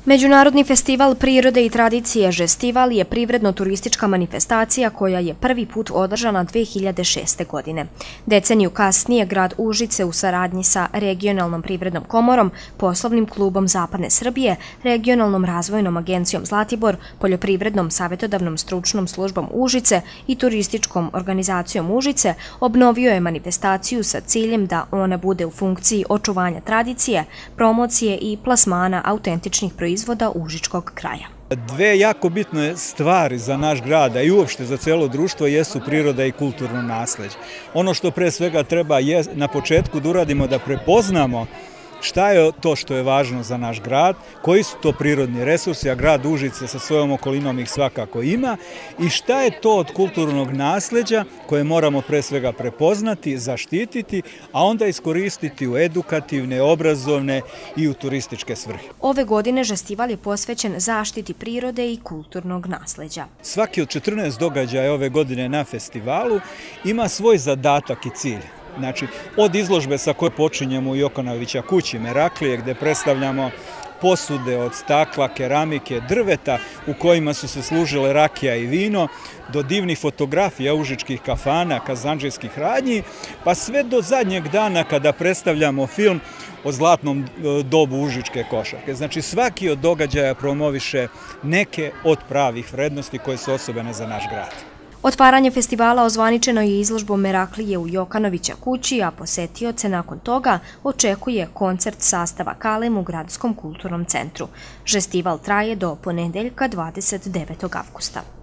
Međunarodni festival prirode i tradicije Žestival je privredno-turistička manifestacija koja je prvi put održana 2006. godine. Deceniju kasnije grad Užice u saradnji sa Regionalnom privrednom komorom, Poslovnim klubom Zapadne Srbije, Regionalnom razvojnom agencijom Zlatibor, Poljoprivrednom savjetodavnom stručnom službom Užice i Turističkom organizacijom Užice obnovio je manifestaciju sa ciljem da ona bude u funkciji očuvanja tradicije, promocije i plasmana autentičnih proizvoda užičkog kraja. Dve jako bitne stvari za naš grad, a i uopšte za cijelo društvo, jesu priroda i kulturno nasleđe. Ono što pre svega treba je na početku da uradimo da prepoznamo šta je to što je važno za naš grad, koji su to prirodni resursi, a grad Užice sa svojom okolinom ih svakako ima, i šta je to od kulturnog nasleđa koje moramo pre svega prepoznati, zaštititi, a onda iskoristiti u edukativne, obrazovne i u turističke svrhe. Ove godine Žestival je posvećen zaštiti prirode i kulturnog nasleđa. Svaki od 14 događaja ove godine na festivalu ima svoj zadatak i cilj. Znači, od izložbe sa koje počinjemo u Jokanovića kući Meraklije, gde predstavljamo posude od stakla, keramike, drveta u kojima su se služile rakija i vino, do divnih fotografija užičkih kafana, kazandžijskih radnji, pa sve do zadnjeg dana kada predstavljamo film o zlatnom dobu užičke košarke. Znači, svaki od događaja promoviše neke od pravih vrednosti koje su osobene za naš grad. Otvaranje festivala ozvaničeno je izložbom Meraklije u Jokanovića kući, a posetioce nakon toga očekuje koncert sastava Kalem u Gradskom kulturnom centru. Žestival traje do ponedeljka 29. avgusta.